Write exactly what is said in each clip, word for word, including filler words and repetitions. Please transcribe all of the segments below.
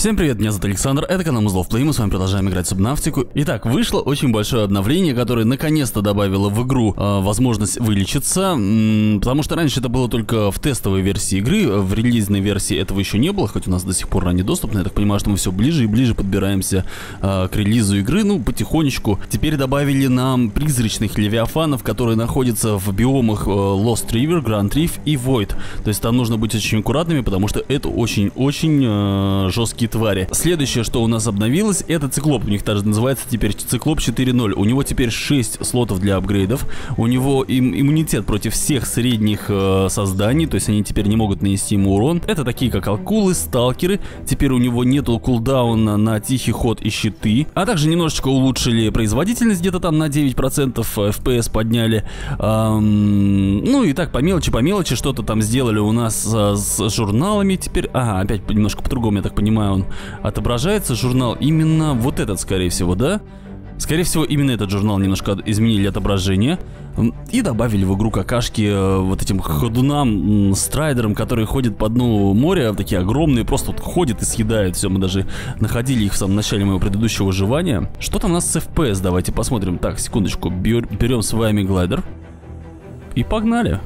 Всем привет, меня зовут Александр, это канал Muzlov Play, мы с вами продолжаем играть в Субнавтику. Итак, вышло очень большое обновление, которое наконец-то добавило в игру э, возможность вылечиться, м, потому что раньше это было только в тестовой версии игры, в релизной версии этого еще не было, хоть у нас до сих пор ранний доступ, но я так понимаю, что мы все ближе и ближе подбираемся э, к релизу игры, ну, потихонечку. Теперь добавили нам призрачных левиафанов, которые находятся в биомах э, Lost River, Grand Reef и Void, то есть там нужно быть очень аккуратными, потому что это очень-очень э, жесткие твари. Следующее, что у нас обновилось, это циклоп. У них также называется теперь циклоп четыре ноль. У него теперь шесть слотов для апгрейдов. У него им, иммунитет против всех средних э, созданий, то есть они теперь не могут нанести ему урон. Это такие как акулы, сталкеры. Теперь у него нету кулдауна на тихий ход и щиты. А также немножечко улучшили производительность, где-то там на девять процентов эф пи эс подняли. Эм, ну и так по мелочи, по мелочи что-то там сделали у нас э, с журналами теперь. Ага, опять немножко по-другому, я так понимаю, он отображается журнал. Именно вот этот, скорее всего, да? Скорее всего, именно этот журнал немножко изменили отображение и добавили в игру какашки э, вот этим ходунам, э, страйдерам, которые ходят по дну моря, такие огромные, просто вот ходят и съедают все. Мы даже находили их в самом начале моего предыдущего выживания. Что там у нас с эф пи эс? Давайте посмотрим. Так, секундочку, Бер, берем с вами глайдер и погнали.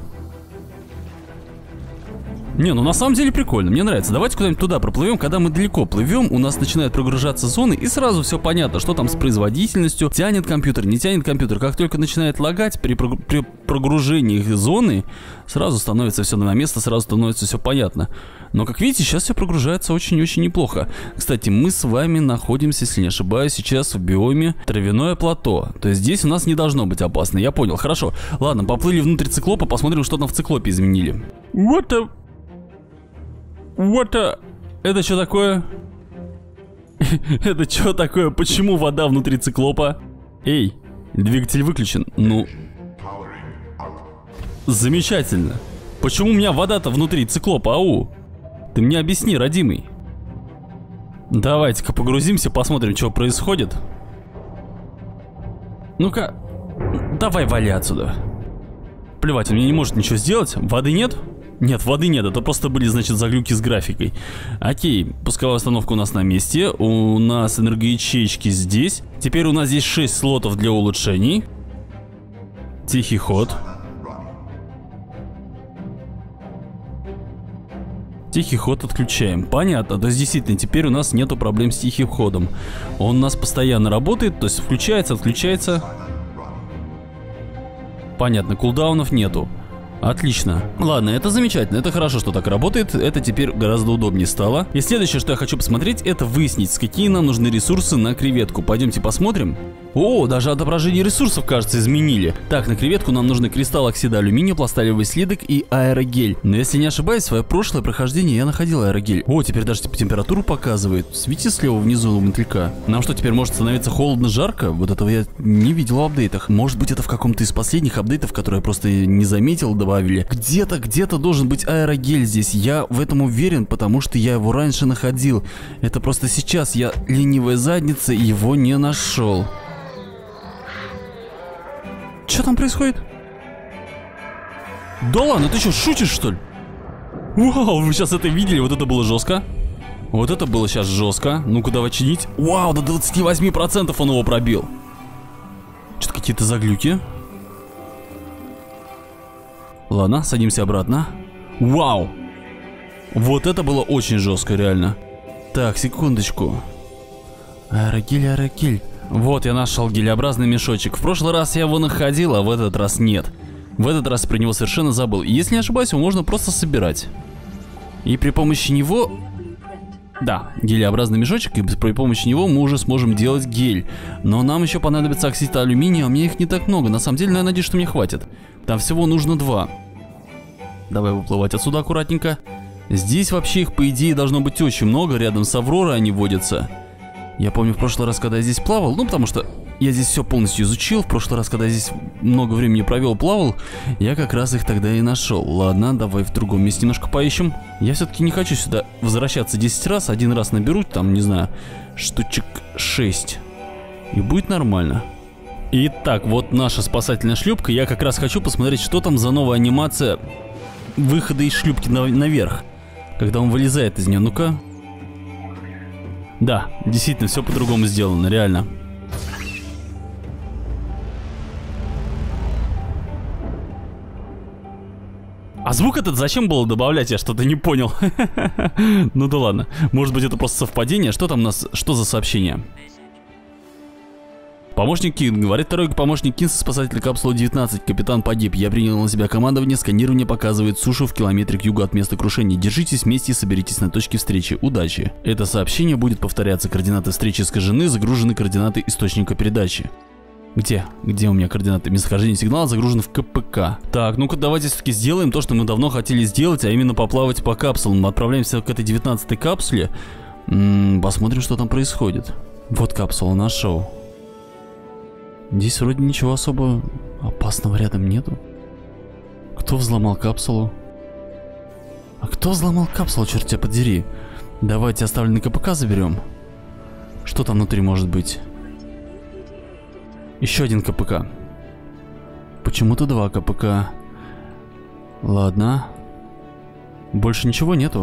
Не, ну на самом деле прикольно, мне нравится. Давайте куда-нибудь туда проплывем. Когда мы далеко плывем, у нас начинают прогружаться зоны, и сразу все понятно, что там с производительностью, тянет компьютер, не тянет компьютер. Как только начинает лагать при, прогр... при прогружении зоны, сразу становится все на место, сразу становится все понятно. Но, как видите, сейчас все прогружается очень-очень неплохо. Кстати, мы с вами находимся, если не ошибаюсь, сейчас в биоме Травяное плато. То есть здесь у нас не должно быть опасно, я понял. Хорошо, ладно, поплыли внутрь циклопа, посмотрим, что там в циклопе изменили. What the... What a... Это что такое? Это что такое? Почему вода внутри циклопа? Эй, двигатель выключен. Ну... Замечательно. Почему у меня вода-то внутри циклопа, ау? Ты мне объясни, родимый. Давайте-ка погрузимся, посмотрим, что происходит. Ну-ка... Давай вали отсюда. Плевать, он мне не может ничего сделать. Воды нет? Нет, воды нет, это просто были, значит, заглюки с графикой. Окей, пусковая установка у нас на месте. У нас энергоячейки здесь. Теперь у нас здесь шесть слотов для улучшений. Тихий ход. Тихий ход отключаем. Понятно, то есть действительно теперь у нас нету проблем с тихим ходом. Он у нас постоянно работает, то есть включается, отключается. Понятно, кулдаунов нету. Отлично. Ладно, это замечательно, это хорошо, что так работает, это теперь гораздо удобнее стало. И следующее, что я хочу посмотреть, это выяснить, какие нам нужны ресурсы на креветку. Пойдемте посмотрим. О, даже отображение ресурсов, кажется, изменили. Так, на креветку нам нужны кристалл оксида алюминия, пласталевый слиток и аэрогель. Но если не ошибаюсь, в свое прошлое прохождение я находил аэрогель. О, теперь даже типа температуру показывает. Видите слева внизу у мотылька? Нам что, теперь может становиться холодно-жарко? Вот этого я не видел в апдейтах. Может быть, это в каком-то из последних апдейтов, которые я просто не заметил, добавили. Где-то, где-то должен быть аэрогель здесь. Я в этом уверен, потому что я его раньше находил. Это просто сейчас я, ленивая задница, его не нашел. Что там происходит? Да ладно, ты что, шутишь, что ли? Вау, вы сейчас это видели? Вот это было жестко. Вот это было сейчас жестко. Ну-ка, давай чинить. Вау, до двадцати восьми процентов он его пробил. Что-то какие-то заглюки. Ладно, садимся обратно. Вау. Вот это было очень жестко, реально. Так, секундочку. Аэрогель, аэрогель. Вот я нашел гелеобразный мешочек. В прошлый раз я его находил, а в этот раз нет. В этот раз про него совершенно забыл. И если не ошибаюсь, его можно просто собирать. И при помощи него... Да, гелеобразный мешочек, и при помощи него мы уже сможем делать гель. Но нам еще понадобится оксид алюминия, а у меня их не так много. На самом деле, я надеюсь, что мне хватит. Там всего нужно два. Давай выплывать отсюда аккуратненько. Здесь вообще их, по идее, должно быть очень много. Рядом с Авророй они водятся. Я помню в прошлый раз, когда я здесь плавал, ну потому что я здесь все полностью изучил, в прошлый раз, когда я здесь много времени провел, плавал, я как раз их тогда и нашел. Ладно, давай в другом месте немножко поищем. Я все-таки не хочу сюда возвращаться десять раз, один раз наберу, там, не знаю, штучек шесть. И будет нормально. Итак, вот наша спасательная шлюпка, я как раз хочу посмотреть, что там за новая анимация выхода из шлюпки на наверх. Когда он вылезает из нее, ну-ка. Да, действительно, все по-другому сделано, реально. А звук этот зачем было добавлять? Я что-то не понял. Ну да ладно. Может быть, это просто совпадение? Что там у нас? Что за сообщение? Помощник Кин. Говорит второй помощник Кин со спасателя капсулы девятнадцать. Капитан погиб. Я принял на себя командование. Сканирование показывает сушу в километре к югу от места крушения. Держитесь вместе и соберитесь на точке встречи. Удачи. Это сообщение будет повторяться. Координаты встречи искажены. Загружены координаты источника передачи. Где? Где у меня координаты? Местохождение сигнала загружен в КПК. Так, ну-ка давайте все-таки сделаем то, что мы давно хотели сделать, а именно поплавать по капсулам. Мы отправляемся к этой девятнадцатой капсуле. М-м, посмотрим, что там происходит. Вот капсула, нашел. Здесь вроде ничего особо опасного рядом нету. Кто взломал капсулу? А кто взломал капсулу, черт тебя подери? Давайте оставленный КПК заберем. Что там внутри может быть? Еще один КПК. Почему-то два КПК. Ладно. Больше ничего нету.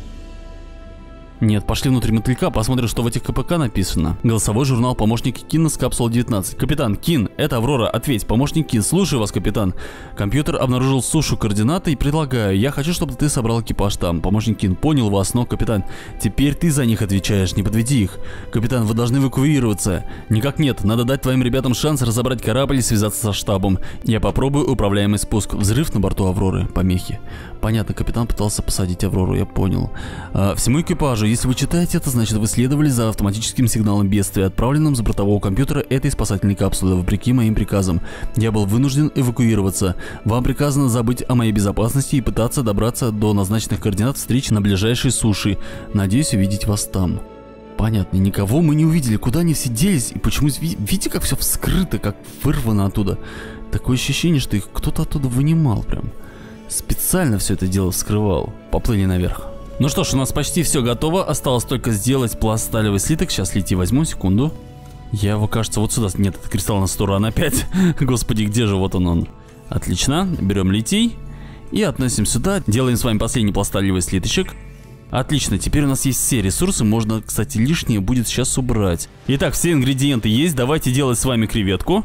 Нет, пошли внутрь мотылька, посмотрим, что в этих КПК написано. Голосовой журнал помощника Кина с капсулы девятнадцать. Капитан Кин, это Аврора, ответь. Помощник Кин, слушаю вас, капитан. Компьютер обнаружил сушу координаты и предлагаю. Я хочу, чтобы ты собрал экипаж там. Помощник Кин, понял вас, но, капитан, теперь ты за них отвечаешь, не подведи их. Капитан, вы должны эвакуироваться. Никак нет, надо дать твоим ребятам шанс разобрать корабль и связаться со штабом. Я попробую управляемый спуск. Взрыв на борту Авроры. Помехи. Понятно, капитан пытался посадить Аврору, я понял. А, всему экипажу, если вы читаете это, значит вы следовали за автоматическим сигналом бедствия, отправленным с бортового компьютера этой спасательной капсулы, вопреки моим приказам. Я был вынужден эвакуироваться. Вам приказано забыть о моей безопасности и пытаться добраться до назначенных координат встречи на ближайшей суше. Надеюсь увидеть вас там. Понятно, никого мы не увидели, куда они все делись и почему... Видите, как все вскрыто, как вырвано оттуда. Такое ощущение, что их кто-то оттуда вынимал прям. Специально все это дело вскрывал. Поплыли наверх. Ну что ж, у нас почти все готово. Осталось только сделать пласт сталевый слиток. Сейчас литий возьму, секунду. Я его, кажется, вот сюда... Нет, это кристалл на сто ран опять. Господи, где же? Вот он он. Отлично. Берем литий. И относим сюда. Делаем с вами последний пласт сталевый слиточек. Отлично, теперь у нас есть все ресурсы. Можно, кстати, лишнее будет сейчас убрать. Итак, все ингредиенты есть. Давайте делать с вами креветку.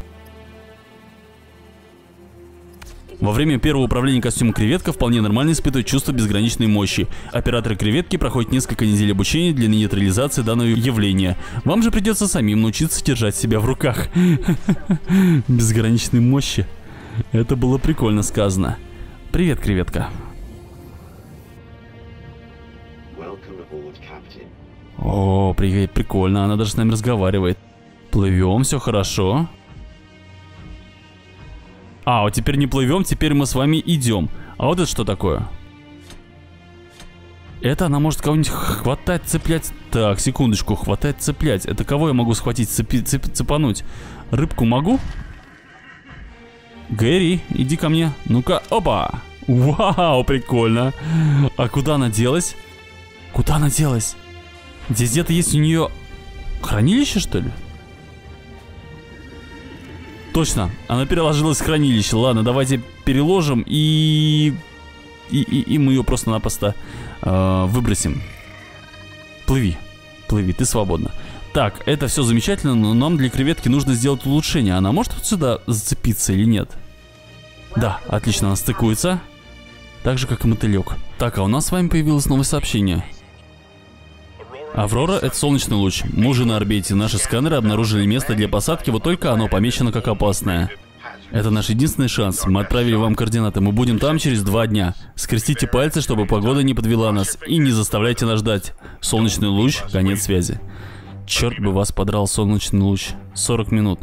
Во время первого управления костюмом креветка вполне нормально испытывает чувство безграничной мощи. Операторы креветки проходят несколько недель обучения для нейтрализации данного явления. Вам же придется самим научиться держать себя в руках. Безграничной мощи. Это было прикольно сказано. Привет, креветка. О, при прикольно, она даже с нами разговаривает. Плывем, все хорошо. А, вот теперь не плывем, теперь мы с вами идем. А вот это что такое? Это она может кого-нибудь хватать, цеплять. Так, секундочку, хватать, цеплять. Это кого я могу схватить, цепи, цеп, цепануть? Рыбку могу? Гэри, иди ко мне. Ну-ка, опа! Вау, прикольно. А куда она делась? Куда она делась? Здесь где-то есть у нее хранилище, что ли? Точно, она переложилась в хранилище. Ладно, давайте переложим и... И, и, и мы ее просто-напросто э, выбросим. Плыви, плыви, ты свободна. Так, это все замечательно, но нам для креветки нужно сделать улучшение. Она может вот сюда зацепиться или нет? Да, отлично, она стыкуется. Так же, как и мотылек. Так, а у нас с вами появилось новое сообщение. Аврора — это солнечный луч. Мы уже на орбите. Наши сканеры обнаружили место для посадки, вот только оно помечено как опасное. Это наш единственный шанс. Мы отправили вам координаты. Мы будем там через два дня. Скрестите пальцы, чтобы погода не подвела нас. И не заставляйте нас ждать. Солнечный луч, конец связи. Черт бы вас подрал, солнечный луч. сорок минут.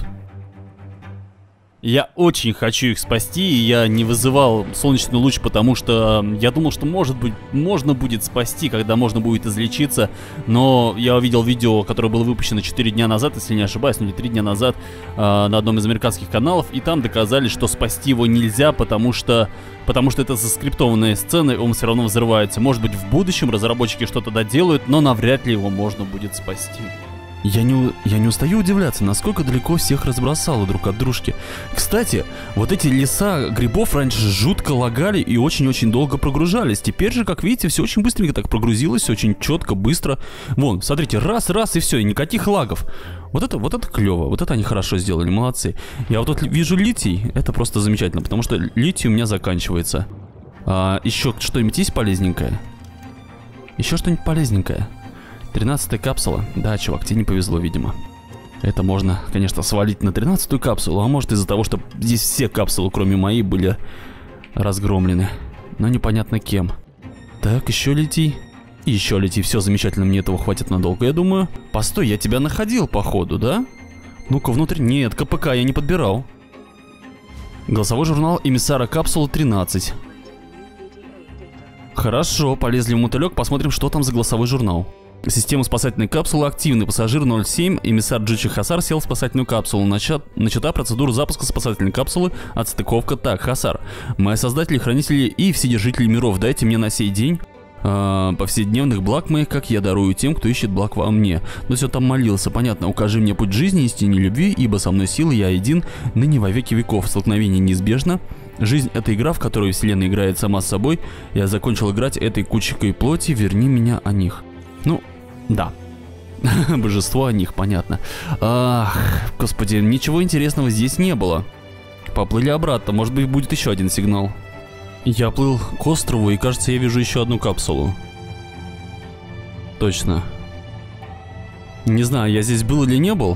Я очень хочу их спасти, и я не вызывал солнечный луч, потому что я думал, что может быть, можно будет спасти, когда можно будет излечиться. Но я увидел видео, которое было выпущено четыре дня назад, если не ошибаюсь, ну или три дня назад, э, на одном из американских каналов, и там доказали, что спасти его нельзя, потому что, потому что это заскриптованная сцена, и он все равно взрывается. Может быть, в будущем разработчики что-то доделают, но навряд ли его можно будет спасти. Я не, я не устаю удивляться, насколько далеко всех разбросало друг от дружки. Кстати, вот эти леса грибов раньше жутко лагали и очень-очень долго прогружались. Теперь же, как видите, все очень быстренько так прогрузилось, очень четко, быстро. Вон, смотрите, раз-раз и все, и никаких лагов. Вот это, вот это клево, вот это они хорошо сделали, молодцы. Я вот тут вижу литий, это просто замечательно, потому что литий у меня заканчивается. А, еще что-нибудь есть полезненькое? Еще что-нибудь полезненькое? тринадцатая капсула. Да, чувак, тебе не повезло, видимо. Это можно, конечно, свалить на тринадцатую капсулу, а может из-за того, что здесь все капсулы, кроме моей, были разгромлены. Но непонятно кем. Так, еще лети. Еще лети. Все замечательно, мне этого хватит надолго, я думаю. Постой, я тебя находил, походу, да? Ну-ка, внутрь. Нет, КПК я не подбирал. Голосовой журнал эмиссара капсулы тринадцать. Хорошо, полезли в мотылек, посмотрим, что там за голосовой журнал. Система спасательной капсулы активны. Пассажир ноль семь, эмиссар Джичи Хасар сел в спасательную капсулу. Начат, начата процедура запуска спасательной капсулы. Отстыковка. Так, Хасар, мои создатели, хранители и вседержители миров, дайте мне на сей день э, повседневных благ моих, как я дарую тем, кто ищет благ во мне. Но все там молился, понятно. Укажи мне путь жизни, истине любви, ибо со мной силы, я един, ныне во веки веков. Столкновение неизбежно. Жизнь — это игра, в которой вселенная играет сама с собой. Я закончил играть этой кучкой плоти, верни меня о них. Ну, да. Божество о них, понятно. Ах, господи, ничего интересного здесь не было. Поплыли обратно, может быть, будет еще один сигнал. Я плыл к острову, и кажется, я вижу еще одну капсулу. Точно. Не знаю, я здесь был или не был.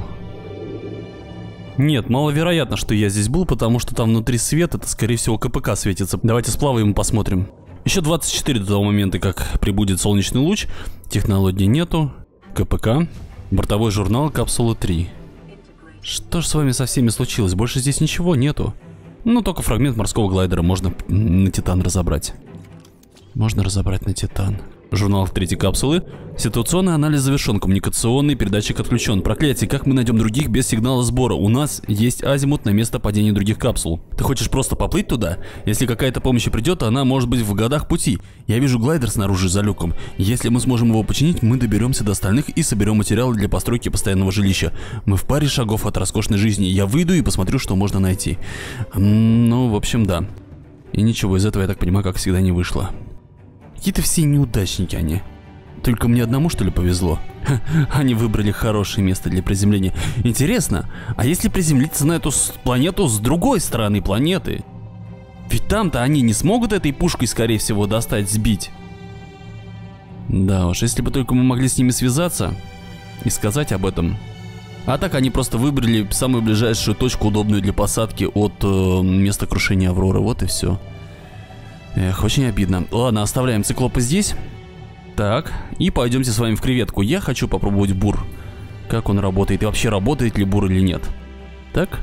Нет, маловероятно, что я здесь был, потому что там внутри свет, это, скорее всего, КПК светится. Давайте сплаваем и посмотрим. Еще двадцать четыре до того момента, как прибудет солнечный луч. Технологий нету. КПК. Бортовой журнал капсулы три. Что ж с вами со всеми случилось? Больше здесь ничего нету. Ну, только фрагмент морского глайдера можно на Титан разобрать. Можно разобрать на Титан. Журнал третьей капсулы. Ситуационный анализ завершен. Коммуникационный передатчик отключен. Проклятие, как мы найдем других без сигнала сбора? У нас есть азимут на место падения других капсул. Ты хочешь просто поплыть туда? Если какая-то помощь придет, она может быть в годах пути. Я вижу глайдер снаружи за люком. Если мы сможем его починить, мы доберемся до остальных и соберем материалы для постройки постоянного жилища. Мы в паре шагов от роскошной жизни. Я выйду и посмотрю, что можно найти. Ну, в общем, да. И ничего из этого, я так понимаю, как всегда, не вышло. Какие-то все неудачники они. Только мне одному, что ли, повезло? Ха, они выбрали хорошее место для приземления. Интересно, а если приземлиться на эту планету с другой стороны планеты? Ведь там-то они не смогут этой пушкой, скорее всего, достать, сбить. Да уж, если бы только мы могли с ними связаться и сказать об этом. А так они просто выбрали самую ближайшую точку, удобную для посадки от э, места крушения Авроры. Вот и все. Эх, очень обидно. Ладно, оставляем циклопа здесь. Так, и пойдемте с вами в креветку. Я хочу попробовать бур. Как он работает, и вообще работает ли бур или нет. Так.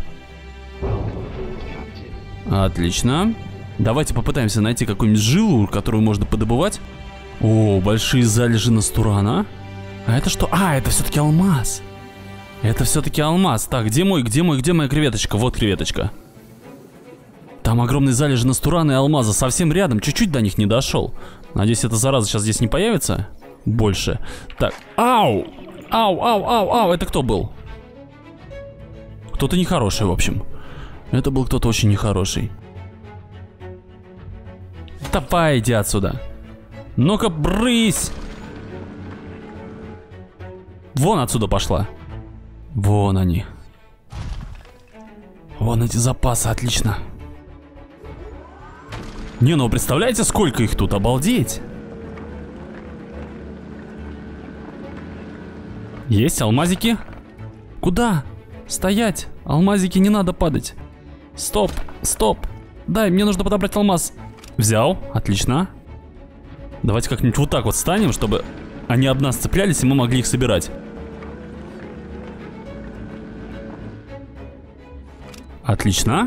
Отлично. Давайте попытаемся найти какую-нибудь жилу, которую можно подобывать. О, большие залежи настурана. А это что? А, это все-таки алмаз. Это все-таки алмаз. Так, где мой, где мой, где моя креветочка? Вот креветочка. Там огромные залежи настурана и алмаза совсем рядом, чуть-чуть до них не дошел. Надеюсь, эта зараза сейчас здесь не появится больше. Так, ау! Ау, ау, ау, ау, это кто был? Кто-то нехороший, в общем. Это был кто-то очень нехороший. Давай, иди отсюда. Ну-ка, брысь! Вон отсюда пошла. Вон они. Вон эти запасы, отлично. Не, ну представляете, сколько их тут, обалдеть. Есть алмазики? Куда? Стоять, алмазики, не надо падать. Стоп, стоп. Дай, мне нужно подобрать алмаз. Взял, отлично. Давайте как-нибудь вот так вот встанем, чтобы они об нас цеплялись, и мы могли их собирать. Отлично.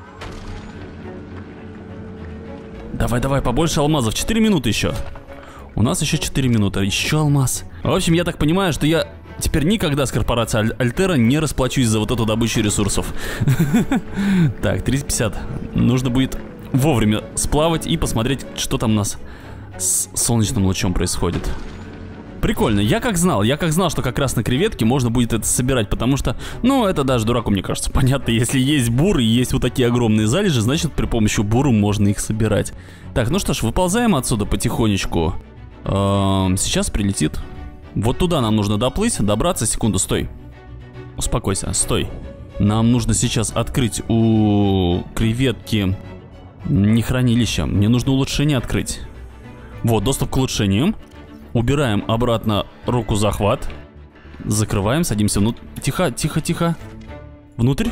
Давай, давай, побольше алмазов. четыре минуты еще. У нас еще четыре минуты. Еще алмаз. В общем, я так понимаю, что я теперь никогда с корпорацией Аль Альтера не расплачусь за вот эту добычу ресурсов. Так, триста пятьдесят. Нужно будет вовремя сплавать и посмотреть, что там у нас с солнечным лучом происходит. Прикольно, я как знал, я как знал, что как раз на креветке можно будет это собирать, потому что, ну, это даже дураку, мне кажется, понятно, если есть буры и есть вот такие огромные залежи, значит, при помощи буру можно их собирать. Так, ну что ж, выползаем отсюда потихонечку. Эм, сейчас прилетит. Вот туда нам нужно доплыть, добраться, секунду, стой. Успокойся, стой. Нам нужно сейчас открыть у креветки не хранилище, мне нужно улучшение открыть. Вот, доступ к улучшениям. Убираем обратно руку захват. Закрываем, садимся внутрь. Тихо, тихо, тихо. Внутрь.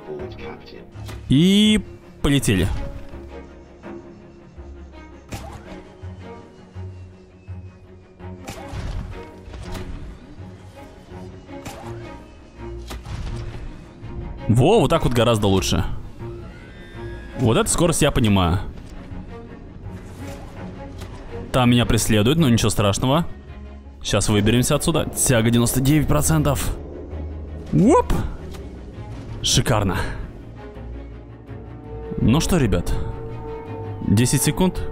И полетели. Во, вот так вот гораздо лучше. Вот эту скорость я понимаю. Там меня преследуют, но ничего страшного. Сейчас выберемся отсюда. Тяга девяносто девять процентов. Уоп! Шикарно. Ну что, ребят. десять секунд.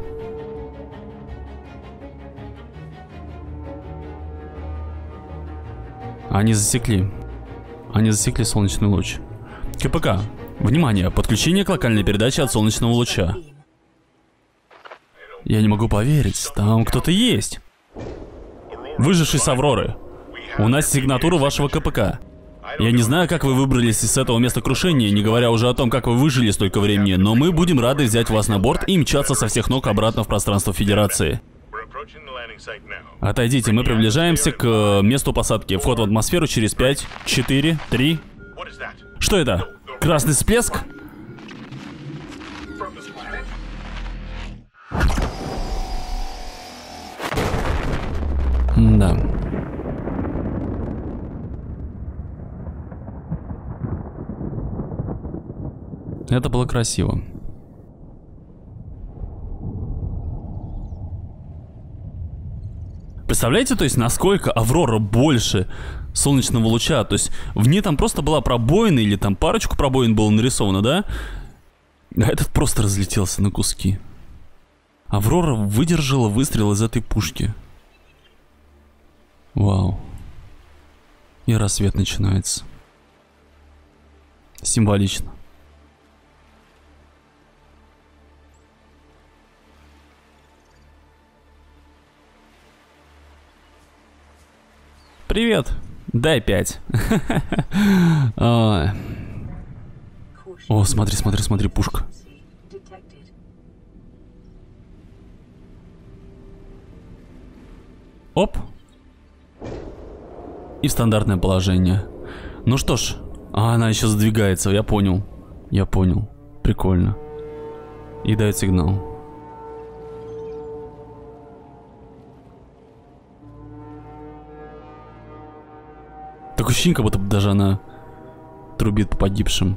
Они засекли. Они засекли солнечный луч. КПК. Внимание, подключение к локальной передаче от солнечного луча. Я не могу поверить, там кто-то есть. Выживший с Авроры. У нас сигнатура вашего КПК. Я не знаю, как вы выбрались из этого места крушения, не говоря уже о том, как вы выжили столько времени, но мы будем рады взять вас на борт и мчаться со всех ног обратно в пространство Федерации. Отойдите, мы приближаемся к месту посадки. Вход в атмосферу через пять, четыре, три. Что это? Красный всплеск? Да. Это было красиво. Представляете, то есть, насколько Аврора больше солнечного луча? То есть, в ней там просто была пробоина, или там парочку пробоин было нарисовано, да? А этот просто разлетелся на куски. Аврора выдержала выстрел из этой пушки. Вау. И рассвет начинается. Символично. Привет. Дай пять. О, смотри, смотри, смотри, пушка. Оп. И в стандартное положение. Ну что ж. А, она еще задвигается, я понял. Я понял. Прикольно. И дает сигнал. Такое ощущение, как будто даже она трубит по погибшим.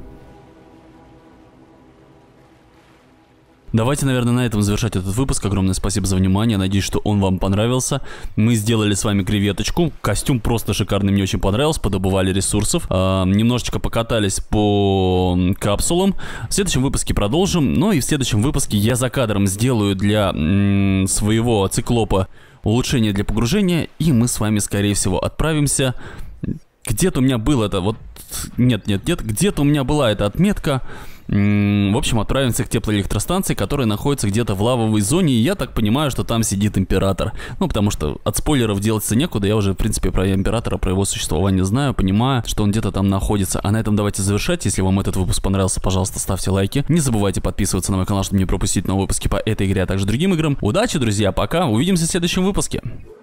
Давайте, наверное, на этом завершать этот выпуск. Огромное спасибо за внимание. Надеюсь, что он вам понравился. Мы сделали с вами креветочку. Костюм просто шикарный, мне очень понравился. Подобывали ресурсов. А, немножечко покатались по капсулам. В следующем выпуске продолжим. Ну и в следующем выпуске я за кадром сделаю для м, своего циклопа улучшение для погружения. И мы с вами, скорее всего, отправимся... Где-то у меня было это, вот, нет, нет, нет, где-то у меня была эта отметка. В общем, отправимся к теплоэлектростанции, которая находится где-то в лавовой зоне. И я так понимаю, что там сидит император. Ну, потому что от спойлеров делаться некуда. Я уже, в принципе, про императора, про его существование знаю, понимаю, что он где-то там находится. А на этом давайте завершать. Если вам этот выпуск понравился, пожалуйста, ставьте лайки. Не забывайте подписываться на мой канал, чтобы не пропустить новые выпуски по этой игре, а также другим играм. Удачи, друзья, пока. Увидимся в следующем выпуске.